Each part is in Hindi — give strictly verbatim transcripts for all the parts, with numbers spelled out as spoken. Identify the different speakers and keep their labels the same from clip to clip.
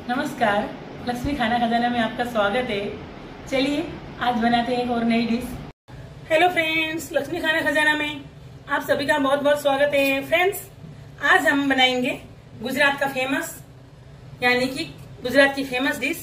Speaker 1: नमस्कार, लक्ष्मी खाना खजाना में आपका स्वागत है। चलिए आज बनाते हैं एक और नई डिश। हेलो फ्रेंड्स, लक्ष्मी खाना खजाना में आप सभी का बहुत बहुत स्वागत है। फ्रेंड्स, आज हम बनाएंगे गुजरात का फेमस यानी कि गुजरात की फेमस डिश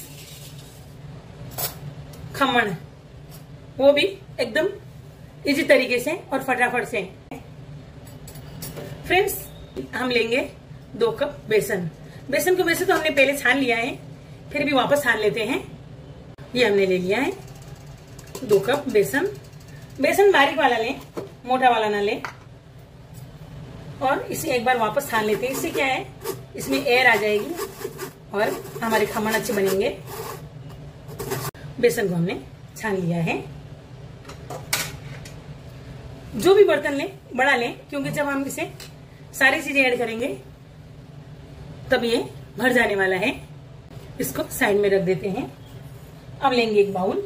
Speaker 1: खमण, वो भी एकदम इजी तरीके से और फटाफट से। फ्रेंड्स, हम लेंगे दो कप बेसन। बेसन को वैसे तो हमने पहले छान लिया है, फिर भी वापस छान लेते हैं। ये हमने ले लिया है दो कप बेसन। बेसन बारीक वाला लें, मोटा वाला ना लें। और इसे एक बार वापस छान लेते हैं। इससे क्या है, इसमें एयर आ जाएगी और हमारे खमण अच्छे बनेंगे। बेसन को हमने छान लिया है। जो भी बर्तन लें बड़ा लें, क्योंकि जब हम इसे सारी चीजें ऐड करेंगे तब ये भर जाने वाला है। इसको साइड में रख देते हैं। अब लेंगे एक बाउल।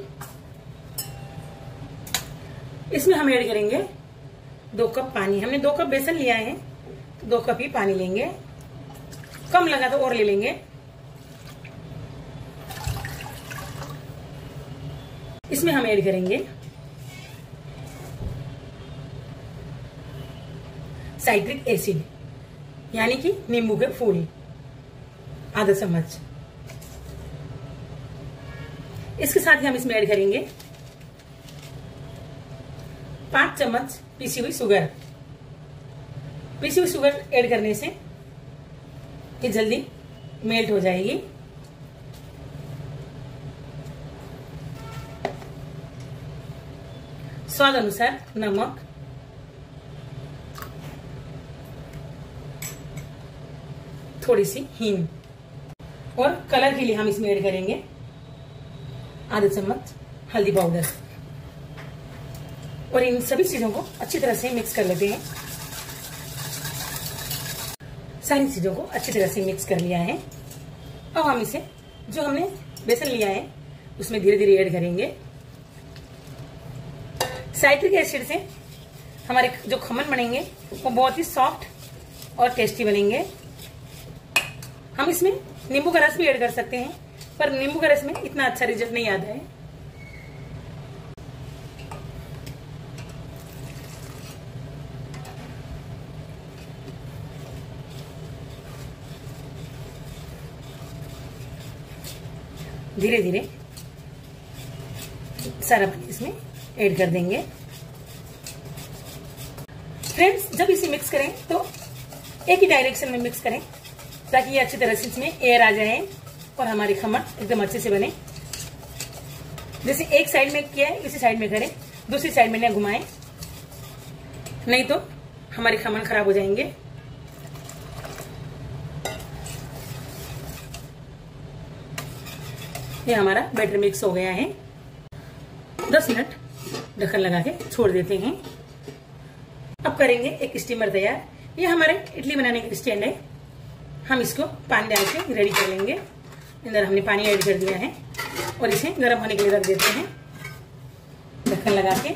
Speaker 1: इसमें हम ऐड करेंगे दो कप पानी। हमने दो कप बेसन लिया है, तो दो कप ही पानी लेंगे। कम लगा तो और ले लेंगे। इसमें हम ऐड करेंगे साइट्रिक एसिड यानी कि नींबू के फूल, आधा चम्मच। इसके साथ ही हम इसमें ऐड करेंगे पांच चम्मच पीसी हुई शुगर। पीसी हुई शुगर ऐड करने से ये जल्दी मेल्ट हो जाएगी। स्वाद अनुसार नमक, थोड़ी सी हींग और कलर के लिए हम इसमें ऐड करेंगे आधा चम्मच हल्दी पाउडर। और इन सभी चीजों को अच्छी तरह से मिक्स कर लेते हैं। सारी चीजों को अच्छी तरह से मिक्स कर लिया है। अब हम इसे जो हमने बेसन लिया है उसमें धीरे धीरे ऐड करेंगे। साइट्रिक एसिड से हमारे जो खमण बनेंगे वो बहुत ही सॉफ्ट और टेस्टी बनेंगे। हम इसमें नींबू का रस भी ऐड कर सकते हैं, पर नींबू का रस में इतना अच्छा रिजल्ट नहीं आता है। धीरे धीरे सारा पानी इसमें ऐड कर देंगे। फ्रेंड्स, जब इसे मिक्स करें तो एक ही डायरेक्शन में मिक्स करें ताकि ये अच्छी तरह से इसमें एयर आ जाए और हमारे खमण एकदम अच्छे से बने। जैसे एक साइड में किया है इसी साइड में करें, दूसरी साइड में न घुमाएं, नहीं तो हमारे खमण खराब हो जाएंगे। ये हमारा बैटर मिक्स हो गया है। दस मिनट ढक्कन लगा के छोड़ देते हैं। अब करेंगे एक स्टीमर तैयार। ये हमारे इडली बनाने का स्टैंड है। हम इसको पानी डाल के रेडी कर लेंगे। अंदर हमने पानी ऐड कर दिया है और इसे गर्म होने के लिए रख देते हैं ढक्कन लगा के।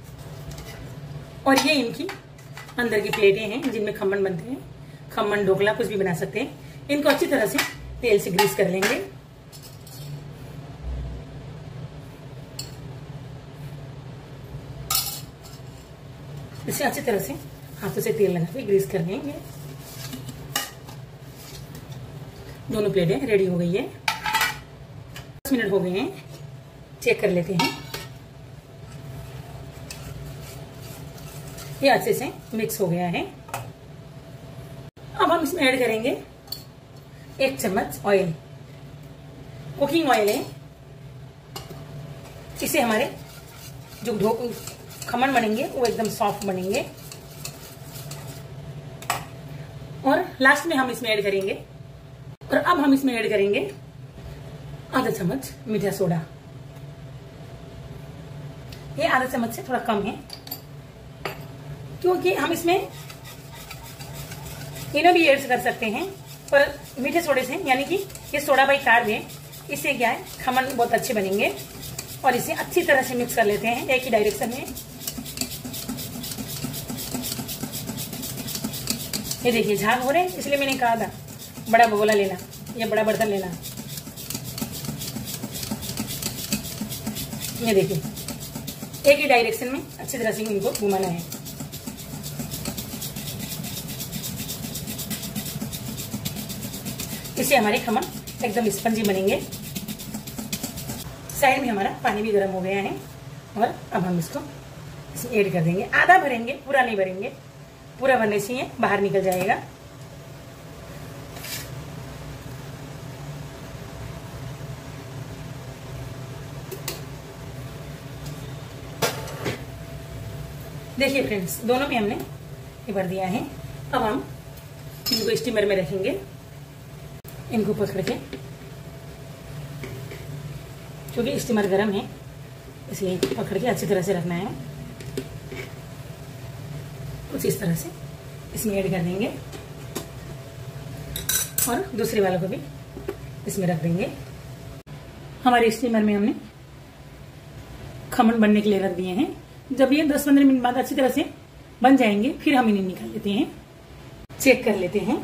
Speaker 1: और ये इनकी अंदर की प्लेटें हैं जिनमें खमण बनते हैं। खमण, ढोकला कुछ भी बना सकते हैं। इनको अच्छी तरह से तेल से ग्रीस कर लेंगे। इसे अच्छी तरह से हाथों से तेल लगा के ग्रीस कर लेंगे। दोनों प्लेटें रेडी हो गई है। दस मिनट हो गए हैं, चेक कर लेते हैं। ये अच्छे से मिक्स हो गया है। अब हम इसमें ऐड करेंगे एक चम्मच ऑयल। कुकिंग ऑयल है। इससे हमारे जो ढो खमण बनेंगे वो एकदम सॉफ्ट बनेंगे। और लास्ट में हम इसमें ऐड करेंगे और अब हम इसमें ऐड करेंगे आधा चम्मच मीठा सोडा। ये आधा चम्मच से थोड़ा कम है क्योंकि हम इसमें इनो भी ऐड कर सकते हैं, पर मीठे सोडे से यानी कि ये सोडा बाई कार्ब है, इससे क्या है खमण बहुत अच्छे बनेंगे। और इसे अच्छी तरह से मिक्स कर लेते हैं एक ही डायरेक्शन में। ये देखिए झाग हो रहे हैं, इसलिए मैंने कहा था बड़ा बगोला लेना या बड़ा बर्तन लेना। ये देखिए, एक ही डायरेक्शन में अच्छी तरह से इनको घुमाना है। इससे हमारे खमन एकदम स्पंजी बनेंगे। साइड में हमारा पानी भी गर्म हो गया है और अब हम इसको इसमें ऐड कर देंगे। आधा भरेंगे, पूरा नहीं भरेंगे, पूरा भरने से ये बाहर निकल जाएगा। देखिए फ्रेंड्स, दोनों में हमने ये भर दिया है। अब हम इनको स्टीमर में रखेंगे। इनको पकड़ के, क्योंकि स्टीमर गर्म है इसलिए पकड़ के अच्छी तरह से रखना है। कुछ इस तरह से इसमें ऐड कर देंगे और दूसरे वालों को भी इसमें रख देंगे। हमारे स्टीमर में हमने खमन बनने के लिए रख दिए हैं। जब ये दस पंद्रह मिनट बाद अच्छी तरह से बन जाएंगे फिर हम इन्हें निकाल लेते हैं, चेक कर लेते हैं।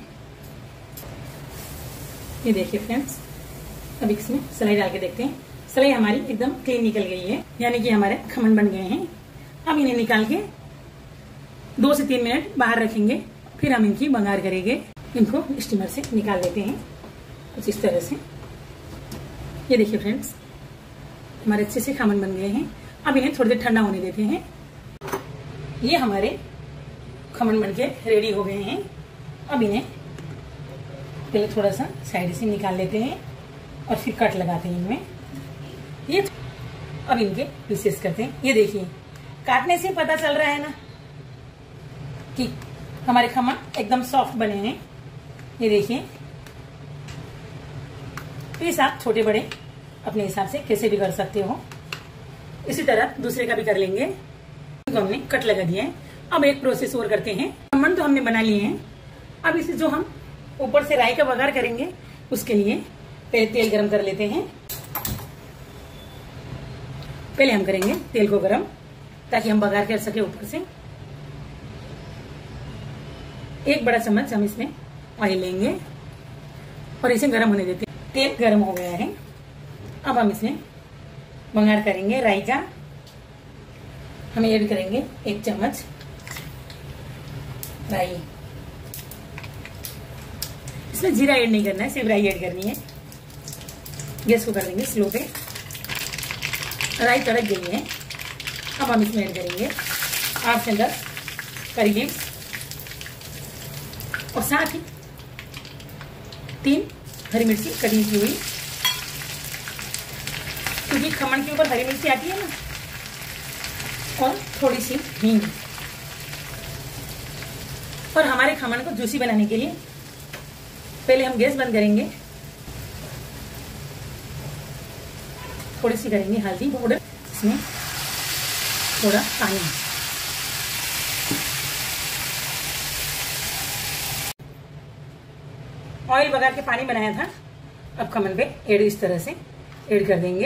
Speaker 1: ये देखिए फ्रेंड्स, अब इसमें सलाई डाल के देखते हैं। सलाई हमारी एकदम क्लीन निकल गई है, यानी कि हमारे खमन बन गए हैं। अब इन्हें निकाल के दो से तीन मिनट बाहर रखेंगे, फिर हम इनकी बघार करेंगे। इनको स्टीमर से निकाल लेते हैं कुछ इस तरह से। ये देखिए फ्रेंड्स, हमारे अच्छे से खमन बन गए हैं। अब इन्हें थोड़ी देर ठंडा होने देते हैं। ये हमारे खमन बन के रेडी हो गए हैं। अब इन्हें पहले थोड़ा सा साइड से निकाल लेते हैं और फिर कट लगाते हैं इनमें। ये अब इनके पीसेस करते हैं। ये देखिए, काटने से पता चल रहा है ना कि हमारे खमन एकदम सॉफ्ट बने हैं। ये देखिए, पीस आप छोटे बड़े अपने हिसाब से कैसे भी कर सकते हो। इसी तरह दूसरे का भी कर लेंगे। इनको हमने कट लगा दिया है। अब एक प्रोसेस और करते हैं। खमन तो हमने बना लिए हैं। अब इसे जो हम ऊपर से राई का बघार करेंगे उसके लिए पहले तेल गरम कर लेते हैं। पहले हम करेंगे तेल को गरम ताकि हम बघार कर सके ऊपर से। एक बड़ा चम्मच हम इसमें ऑयल लेंगे और इसे गरम होने देते हैं। तेल गरम हो गया है। अब हम इसमें बघार करेंगे राई का। हम ऐड करेंगे एक चम्मच राई। इसमें जीरा ऐड नहीं करना है, सिर्फ राई ऐड करनी है। गैस को कर देंगे स्लो पे। राई तड़क गई है। अब हम इसमें ऐड करेंगे आठ से दस करी लीव्स और साथ ही तीन हरी मिर्ची कटी की हुई, क्योंकि खमन के ऊपर हरी मिर्ची आती है ना, और थोड़ी सी हींग। और हमारे खमन को जूसी बनाने के लिए पहले हम गैस बंद करेंगे। थोड़ी सी करेंगे हल्दी पाउडर, इसमें थोड़ा पानी। ऑयल बघार के पानी बनाया था, अब खमन पे ऐड इस तरह से ऐड कर देंगे।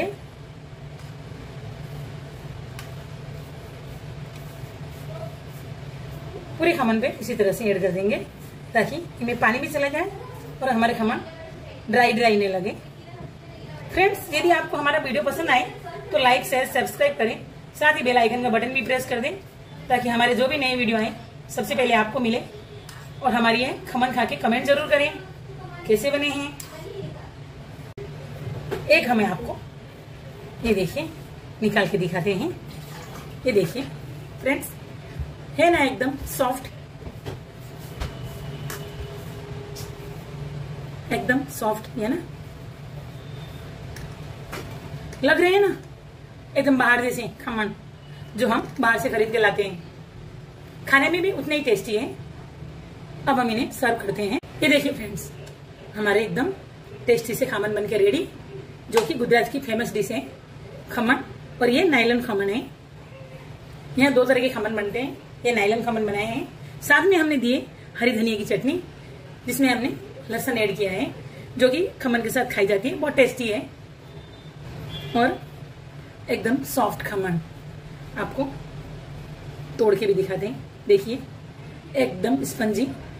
Speaker 1: पूरे खमन पे इसी तरह से ऐड कर देंगे ताकि इनमें पानी भी चला जाए और हमारे खमन ड्राई ड्राई नहीं लगे। फ्रेंड्स, यदि आपको हमारा वीडियो पसंद आए तो लाइक शेयर सब्सक्राइब करें, साथ ही बेल आइकन का बटन भी प्रेस कर दें ताकि हमारे जो भी नए वीडियो आए सबसे पहले आपको मिले। और हमारी ये खमन खा के कमेंट जरूर करें कैसे बने हैं। एक हमें आपको ये देखिए निकाल के दिखाते हैं। ये देखिए फ्रेंड्स, है ना एकदम सॉफ्ट, एकदम सॉफ्ट है ना, लग रहे हैं ना एकदम बाहर जैसे खमन जो हम बाहर से खरीद के लाते हैं। खाने में भी उतने ही टेस्टी है। अब हम इन्हें सर्व करते हैं। ये देखिए फ्रेंड्स, हमारे एकदम टेस्टी से खमन बनके रेडी, जो कि गुजरात की फेमस डिश है खमन। और ये नायलन खमन है। यहाँ दो तरह के खमन बनते हैं। ये नायलन खमन बनाए हैं। साथ में हमने दिए हरी धनिया की चटनी, जिसमें हमने लहसुन ऐड किया है, जो कि खमन के साथ खाई जाती है, बहुत टेस्टी है। और एकदम सॉफ्ट खमन आपको तोड़ के भी दिखाते हैं। देखिए एकदम स्पंजी